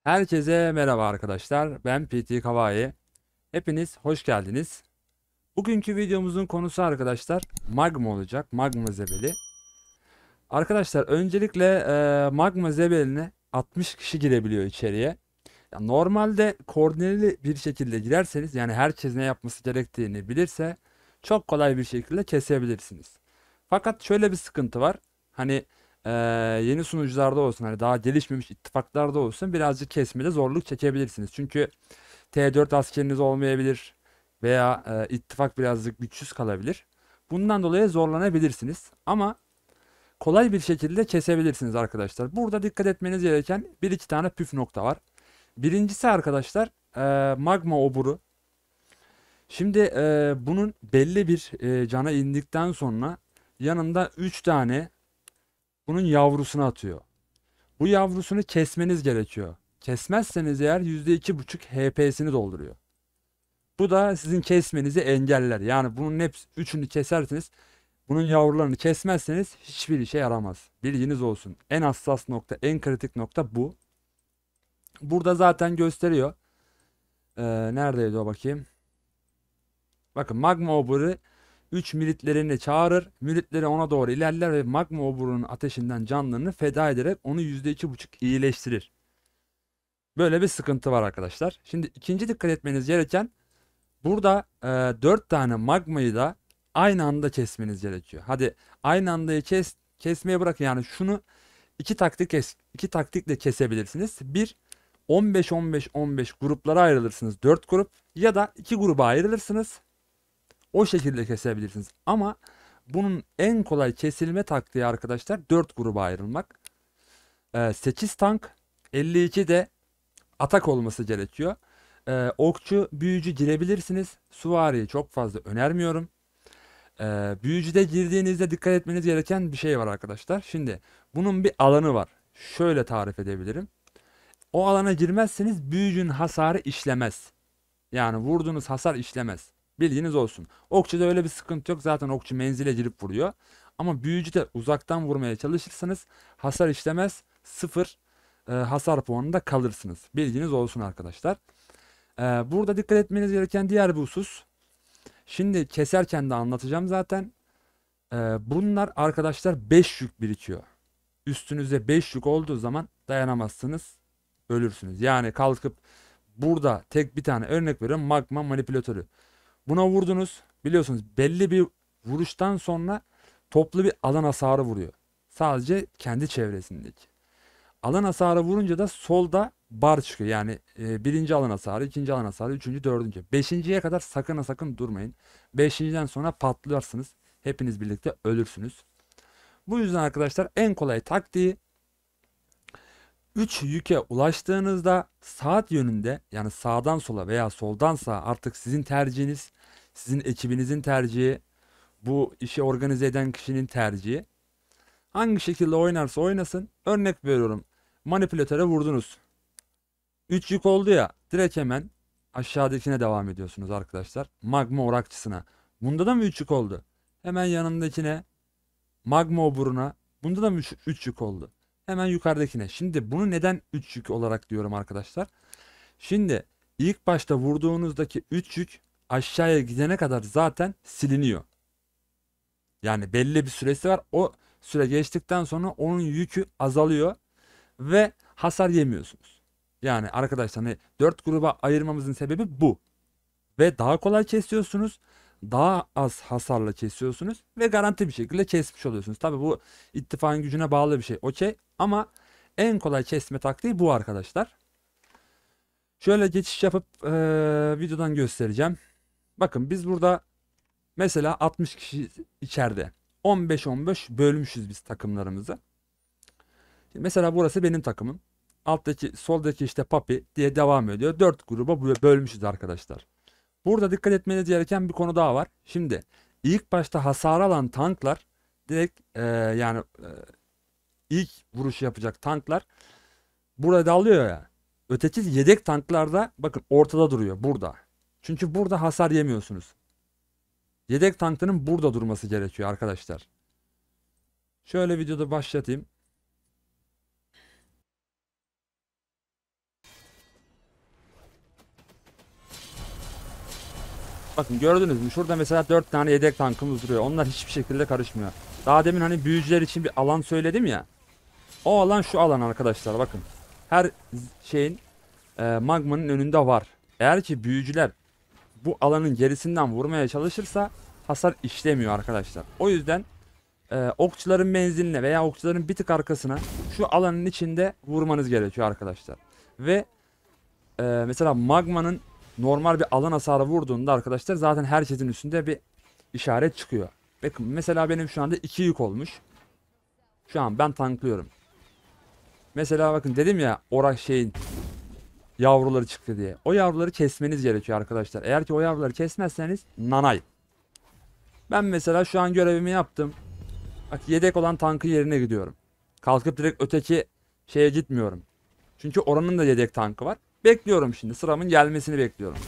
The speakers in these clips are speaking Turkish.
Herkese merhaba arkadaşlar. Ben PT Kavai. Hepiniz hoş geldiniz. Bugünkü videomuzun konusu arkadaşlar magma olacak. Magma zebeli. Arkadaşlar öncelikle magma zebeline 60 kişi girebiliyor içeriye. Ya normalde koordineli bir şekilde girerseniz yani herkes ne yapması gerektiğini bilirse çok kolay bir şekilde kesebilirsiniz. Fakat şöyle bir sıkıntı var. Hani eee, yeni sunucularda olsun hani daha gelişmemiş ittifaklarda olsun birazcık kesmede zorluk çekebilirsiniz. Çünkü T4 askeriniz olmayabilir veya ittifak birazcık güçsüz kalabilir. Bundan dolayı zorlanabilirsiniz. Ama kolay bir şekilde kesebilirsiniz arkadaşlar. Burada dikkat etmeniz gereken bir iki tane püf nokta var. Birincisi arkadaşlar magma oburu. Şimdi bunun belli bir cana indikten sonra yanında 3 tane bunun yavrusunu atıyor. Bu yavrusunu kesmeniz gerekiyor. Kesmezseniz eğer %2,5 HP'sini dolduruyor. Bu da sizin kesmenizi engeller. Yani bunun hepsi üçünü keserseniz bunun yavrularını kesmezseniz hiçbir işe yaramaz. Bilginiz olsun. En hassas nokta, en kritik nokta bu. Burada zaten gösteriyor. Neredeydi o bakayım? Bakın magma oburu 3 müritlerini çağırır. Müritleri ona doğru ilerler ve magma oburunun ateşinden canlarını feda ederek onu %2,5 iyileştirir. Böyle bir sıkıntı var arkadaşlar. Şimdi ikinci dikkat etmeniz gereken burada 4 tane magmayı da aynı anda kesmeniz gerekiyor. Hadi aynı anda kesmeye bırakın yani şunu iki taktikle kesebilirsiniz. Bir 15-15-15 gruplara ayrılırsınız. 4 grup ya da 2 gruba ayrılırsınız. O şekilde kesebilirsiniz. Ama bunun en kolay kesilme taktiği arkadaşlar 4 gruba ayrılmak. 8 tank, 52 de atak olması gerekiyor. Okçu, büyücü girebilirsiniz. Süvariyi çok fazla önermiyorum. Büyücüde girdiğinizde dikkat etmeniz gereken bir şey var arkadaşlar. Şimdi bunun bir alanı var. Şöyle tarif edebilirim. O alana girmezseniz büyücünün hasarı işlemez. Yani vurduğunuz hasar işlemez. Bilginiz olsun. Okçuda öyle bir sıkıntı yok. Zaten okçu menzile girip vuruyor. Ama büyücü de uzaktan vurmaya çalışırsanız hasar işlemez. Sıfır hasar puanında kalırsınız. Bilginiz olsun arkadaşlar. Burada dikkat etmeniz gereken diğer bir husus. Şimdi keserken de anlatacağım zaten. Bunlar arkadaşlar 5 yük birikiyor. Üstünüzde 5 yük olduğu zaman dayanamazsınız. Ölürsünüz. Yani kalkıp burada tek bir tane örnek veriyorum magma manipülatörü. Buna vurdunuz. Biliyorsunuz belli bir vuruştan sonra toplu bir alan hasarı vuruyor. Sadece kendi çevresindeki. Alan hasarı vurunca da solda bar çıkıyor. Yani birinci alan hasarı, ikinci alan hasarı, üçüncü, dördüncü. Beşinciye kadar sakın ha sakın durmayın. Beşinciden sonra patlarsınız. Hepiniz birlikte ölürsünüz. Bu yüzden arkadaşlar en kolay taktiği 3 yüke ulaştığınızda saat yönünde yani sağdan sola veya soldan sağa artık sizin tercihiniz, sizin ekibinizin tercihi, bu işi organize eden kişinin tercihi. Hangi şekilde oynarsa oynasın. Örnek veriyorum. Manipülatöre vurdunuz. 3 yük oldu ya. Direkt hemen aşağıdakine devam ediyorsunuz arkadaşlar. Magma orakçısına. Bunda da mı 3 yük oldu? Hemen yanındakine magma oburuna. Bunda da mı 3 yük oldu? Hemen yukarıdakine. Şimdi bunu neden 3 yük olarak diyorum arkadaşlar? Şimdi ilk başta vurduğunuzdaki 3 yük aşağıya gidene kadar zaten siliniyor. Yani belli bir süresi var. O süre geçtikten sonra onun yükü azalıyor ve hasar yemiyorsunuz. Yani arkadaşlar hani 4 gruba ayırmamızın sebebi bu. Ve daha kolay kesiyorsunuz. Daha az hasarla kesiyorsunuz ve garanti bir şekilde kesmiş oluyorsunuz. Tabi bu ittifakın gücüne bağlı bir şey. Okey. Ama en kolay kesme taktiği bu arkadaşlar. Şöyle geçiş yapıp videodan göstereceğim. Bakın biz burada mesela 60 kişi içeride. 15-15 bölmüşüz biz takımlarımızı. Şimdi mesela burası benim takımım. Alttaki soldaki işte Papi diye devam ediyor. 4 gruba bölmüşüz arkadaşlar. Burada dikkat etmeniz gereken bir konu daha var. Şimdi ilk başta hasar alan tanklar direkt yani ilk vuruşu yapacak tanklar burada alıyor ya. Öteki yedek tanklarda bakın ortada duruyor burada. Çünkü burada hasar yemiyorsunuz. Yedek tankların burada durması gerekiyor arkadaşlar. Şöyle videoda başlatayım. Bakın gördünüz mü? Şurada mesela 4 tane yedek tankımız duruyor. Onlar hiçbir şekilde karışmıyor. Daha demin hani büyücüler için bir alan söyledim ya. O alan şu alan arkadaşlar, bakın. Her şeyin magmanın önünde var. Eğer ki büyücüler bu alanın gerisinden vurmaya çalışırsa hasar işlemiyor arkadaşlar. O yüzden okçuların menziline veya okçuların bir tık arkasına şu alanın içinde vurmanız gerekiyor arkadaşlar. Ve mesela magmanın normal bir alan hasarı vurduğunda arkadaşlar zaten herkesin üstünde bir işaret çıkıyor. Bakın mesela benim şu anda 2 yük olmuş. Şu an ben tanklıyorum. Mesela bakın dedim ya orak şeyin yavruları çıktı diye. O yavruları kesmeniz gerekiyor arkadaşlar. Eğer ki o yavruları kesmezseniz nanay. Ben mesela şu an görevimi yaptım. Bak yedek olan tankın yerine gidiyorum. Kalkıp direkt öteki şeye gitmiyorum. Çünkü oranın da yedek tankı var. Bekliyorum şimdi. Sıramın gelmesini bekliyorum.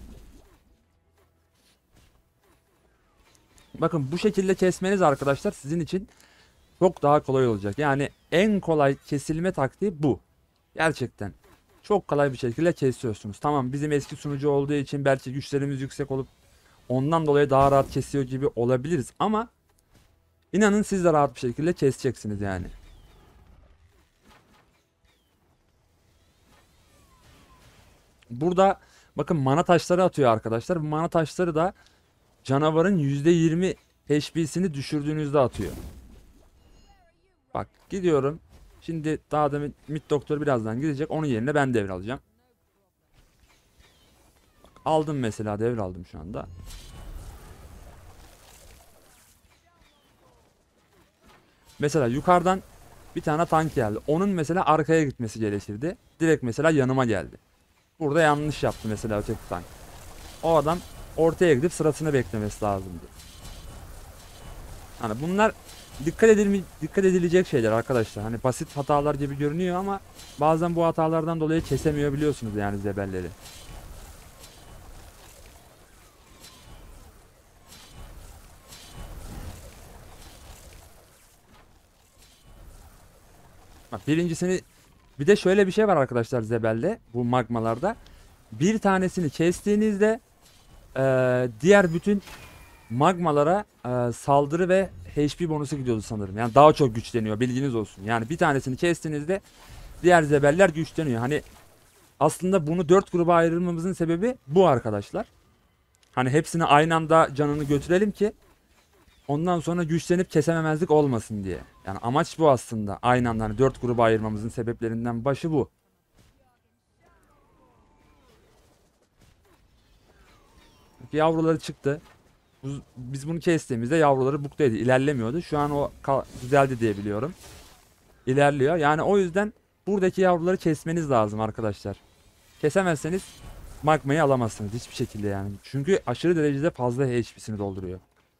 Bakın bu şekilde kesmeniz arkadaşlar sizin için çok daha kolay olacak. Yani en kolay kesilme taktiği bu. Gerçekten. Çok kolay bir şekilde kesiyorsunuz. Tamam bizim eski sunucu olduğu için belki güçlerimiz yüksek olup ondan dolayı daha rahat kesiyor gibi olabiliriz. Ama inanın siz de rahat bir şekilde keseceksiniz yani. Burada bakın mana taşları atıyor arkadaşlar. Bu mana taşları da canavarın %20 HP'sini düşürdüğünüzde atıyor. Bak gidiyorum. Şimdi daha da mid doktor birazdan gidecek. Onun yerine ben devralacağım. Aldım mesela, devraldım şu anda. Mesela yukarıdan bir tane tank geldi. Onun mesela arkaya gitmesi gerekirdi. Direkt mesela yanıma geldi. Burada yanlış yaptı mesela öteki tank. O adam ortaya gidip sırasını beklemesi lazımdı. Hani bunlar dikkat edilecek şeyler arkadaşlar. Hani basit hatalar gibi görünüyor ama bazen bu hatalardan dolayı kesemiyor biliyorsunuz yani zebelleri. Bak birincisini, bir de şöyle bir şey var arkadaşlar zebelde bu magmalarda. Bir tanesini kestiğinizde diğer bütün magmalara saldırı ve HP bonusu gidiyordu sanırım. Yani daha çok güçleniyor, bilginiz olsun. Yani bir tanesini kestiğinizde diğer zebeller güçleniyor. Hani aslında bunu 4 gruba ayrılmamızın sebebi bu arkadaşlar. Hani hepsini aynı anda canını götürelim ki ondan sonra güçlenip kesememezlik olmasın diye. Yani amaç bu aslında. Aynı anda hani 4 gruba ayırmamızın sebeplerinden başı bu. Yavruları çıktı. Biz bunu kestiğimizde yavruları buktaydı. İlerlemiyordu. Şu an o düzeldi diye biliyorum. İlerliyor. Yani o yüzden buradaki yavruları kesmeniz lazım arkadaşlar. Kesemezseniz magmayı alamazsınız hiçbir şekilde yani. Çünkü aşırı derecede fazla HP'sini dolduruyor.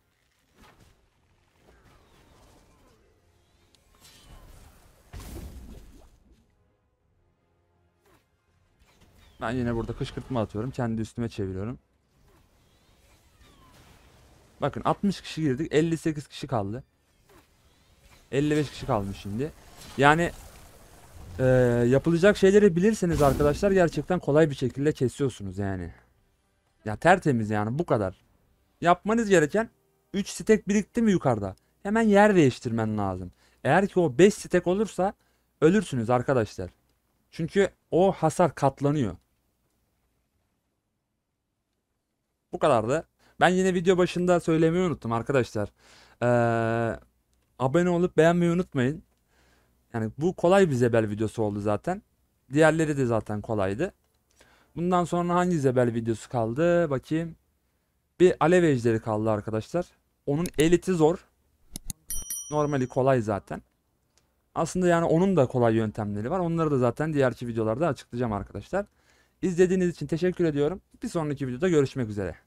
Ben yine burada kışkırtma atıyorum. Kendi üstüme çeviriyorum. Bakın 60 kişi girdik. 58 kişi kaldı. 55 kişi kalmış şimdi. Yani yapılacak şeyleri bilirseniz arkadaşlar gerçekten kolay bir şekilde kesiyorsunuz yani. Ya tertemiz yani bu kadar. Yapmanız gereken 3 stek birikti mi yukarıda? Hemen yer değiştirmen lazım. Eğer ki o 5 stek olursa ölürsünüz arkadaşlar. Çünkü o hasar katlanıyor. Bu kadardı. Ben yine video başında söylemeyi unuttum arkadaşlar. Ee, abone olup beğenmeyi unutmayın. Yani bu kolay bir zebel videosu oldu zaten. Diğerleri de zaten kolaydı. Bundan sonra hangi zebel videosu kaldı? Bakayım. Bir alev ejderi kaldı arkadaşlar. Onun eliti zor. Normali kolay zaten. Aslında yani onun da kolay yöntemleri var. Onları da zaten diğerki videolarda açıklayacağım arkadaşlar. İzlediğiniz için teşekkür ediyorum. Bir sonraki videoda görüşmek üzere.